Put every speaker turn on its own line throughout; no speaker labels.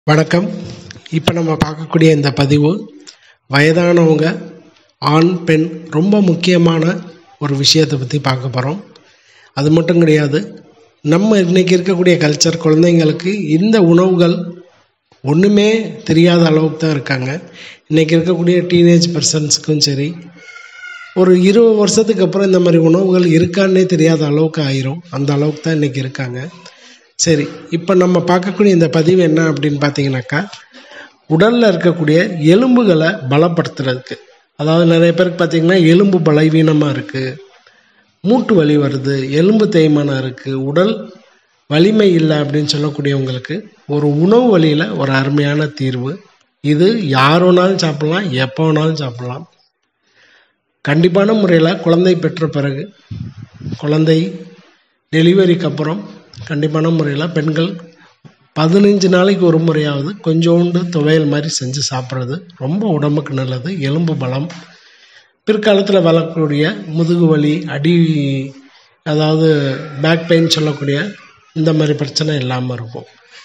வணக்கம். இப்போ நம்ம பார்க்கக்கூடிய இந்த பதிவு வயதானவங்க ஆண் பெண் ரொம்ப முக்கியமான ஒரு விஷயத்தை பற்றி பார்க்க போகிறோம். அது மட்டும் கிடையாது, நம்ம இன்றைக்கி இருக்கக்கூடிய கல்ச்சர் குழந்தைங்களுக்கு இந்த உணவுகள் ஒன்றுமே தெரியாத அளவுக்கு தான் இருக்காங்க. இன்றைக்கி இருக்கக்கூடிய டீனேஜ் பர்சன்ஸுக்கும் சரி, ஒரு 20 வருஷத்துக்கு அப்புறம் இந்த மாதிரி உணவுகள் இருக்கான்னே தெரியாத அளவுக்கு ஆயிரும். அந்த அளவுக்கு தான் இன்றைக்கி இருக்காங்க. சரி, இப்போ நம்ம பார்க்கக்கூடிய இந்த பதிவு என்ன அப்படின்னு பார்த்தீங்கன்னாக்கா, உடலில் இருக்கக்கூடிய எலும்புகளை பலப்படுத்துறதுக்கு. அதாவது நிறைய பேருக்கு பார்த்திங்கன்னா எலும்பு பலவீனமாக இருக்குது, மூட்டு வலி வருது, எலும்பு தேய்மானம் இருக்குது, உடல் வலிமை இல்லை அப்படின்னு சொல்லக்கூடியவங்களுக்கு ஒரு உணவு வழியில் ஒரு அருமையான தீர்வு இது. யார் வேணாலும் சாப்பிட்லாம், எப்போ வேணாலும் சாப்பிட்லாம். கண்டிப்பான முறையில் குழந்தை பெற்ற பிறகு, குழந்தை டெலிவரிக்கு அப்புறம் கண்டிப்பான முறையில் பெண்கள் 15 நாளைக்கு ஒரு முறையாவது கொஞ்சோண்டு துவையல் மாதிரி செஞ்சு சாப்பிட்றது ரொம்ப உடம்புக்கு நல்லது. எலும்பு பலம், பிற்காலத்தில் வளரக்கூடிய முதுகு வலி, அடி, அதாவது பேக் பெயின் சொல்லக்கூடிய இந்த மாதிரி பிரச்சனை இல்லாமல் இருக்கும்.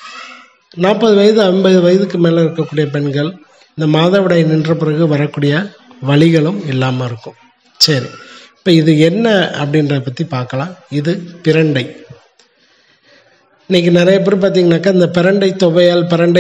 40 வயது 50 வயதுக்கு மேலே இருக்கக்கூடிய பெண்கள் இந்த மாதவிடாய் நின்ற பிறகு வரக்கூடிய வலிகளும் இல்லாமல் இருக்கும். சரி, இப்போ இது என்ன அப்படின்றத பற்றி பார்க்கலாம். இது பிரண்டை. இன்றைக்கி நிறைய பேர் பார்த்திங்கனாக்கா இந்த பிரண்டை துவையல், பிரண்டை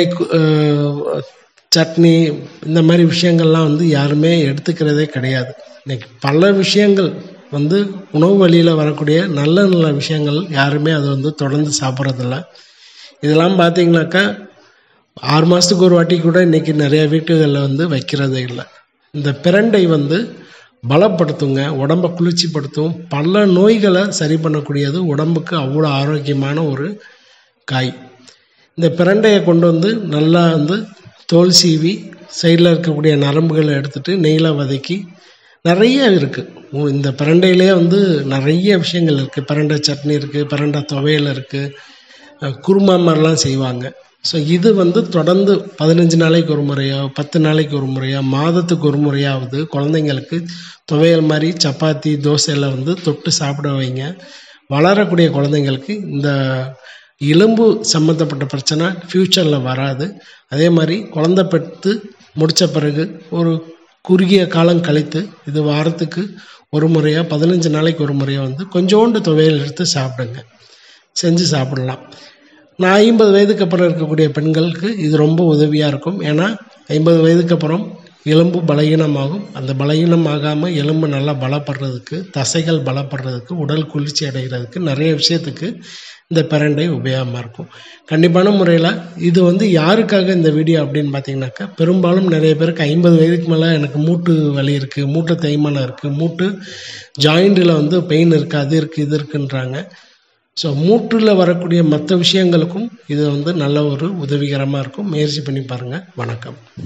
சட்னி, இந்த மாதிரி விஷயங்கள்லாம் யாருமே எடுத்துக்கிறதே கிடையாது. இன்றைக்கி பல விஷயங்கள் உணவு வழியில் வரக்கூடிய நல்ல நல்ல விஷயங்கள் யாருமே அதை தொடர்ந்து சாப்பிட்றதில்ல. இதெல்லாம் பார்த்திங்கனாக்கா 6 மாதத்துக்கு ஒரு வாட்டி கூட இன்றைக்கி நிறைய வீட்டுகளில் வைக்கிறதே இல்லை. இந்த பிரண்டை பலப்படுத்துங்க, உடம்பை குளிர்ச்சிப்படுத்தும், பல நோய்களை சரி பண்ணக்கூடியது, உடம்புக்கு அவ்வளோ ஆரோக்கியமான ஒரு காய். இந்த பிரண்டையை கொண்டு நல்லா தோல் சீவி சைடில் இருக்கக்கூடிய நரம்புகளை எடுத்துகிட்டு நெய்யில் வதக்கி, நிறைய இருக்குது இந்த பிரண்டையிலே நிறைய விஷயங்கள் இருக்குது. பிரண்டை சட்னி இருக்குது, பிரண்டை துவையல் இருக்குது, குருமா மாதிரிலாம் செய்வாங்க. ஸோ இது தொடர்ந்து 15 நாளைக்கு ஒரு முறையோ 10 நாளைக்கு ஒரு முறையோ மாதத்துக்கு ஒரு முறையாவது குழந்தைங்களுக்கு துவையல் மாதிரி சப்பாத்தி தோசையில் தொட்டு சாப்பிட வைங்க. வளரக்கூடிய குழந்தைங்களுக்கு இந்த எலும்பு சம்மந்தப்பட்ட பிரச்சனை ஃப்யூச்சரில் வராது. அதே மாதிரி குழந்தை பெற்று முடித்த பிறகு ஒரு குறுகிய காலம் கழித்து இது வாரத்துக்கு ஒரு முறையோ 15 நாளைக்கு ஒரு முறையோ கொஞ்சோண்டு துவையல் எடுத்து சாப்பிடுங்க, செஞ்சு சாப்பிடலாம். நான் 50 வயதுக்கு அப்புறம் இருக்கக்கூடிய பெண்களுக்கு இது ரொம்ப உதவியாக இருக்கும். ஏன்னா 50 வயதுக்கு அப்புறம் எலும்பு பலகீனமாகும். அந்த பலகீனமாகாமல் எலும்பு நல்லா பலப்படுறதுக்கு, தசைகள் பலப்படுறதுக்கு, உடல் குளிர்ச்சி அடைகிறதுக்கு, நிறைய விஷயத்துக்கு இந்த பிரண்டை உபயோகமாக இருக்கும். கண்டிப்பான முறையில் இது யாருக்காக இந்த வீடியோ அப்படின்னு பார்த்தீங்கன்னாக்கா, பெரும்பாலும் நிறைய பேருக்கு 50 வயதுக்கு மேலே எனக்கு மூட்டு வலி இருக்குது, மூட்டு தேய்மானம் இருக்குது, மூட்டு ஜாயிண்டில் பெயின் இருக்குது, அது இருக்குது, இது இருக்குன்றாங்க. ஸோ மூட்டில் வரக்கூடிய மற்ற விஷயங்களுக்கும் இது நல்ல ஒரு உதவிகரமாக இருக்கும். முயற்சி பண்ணி பாருங்கள். வணக்கம்.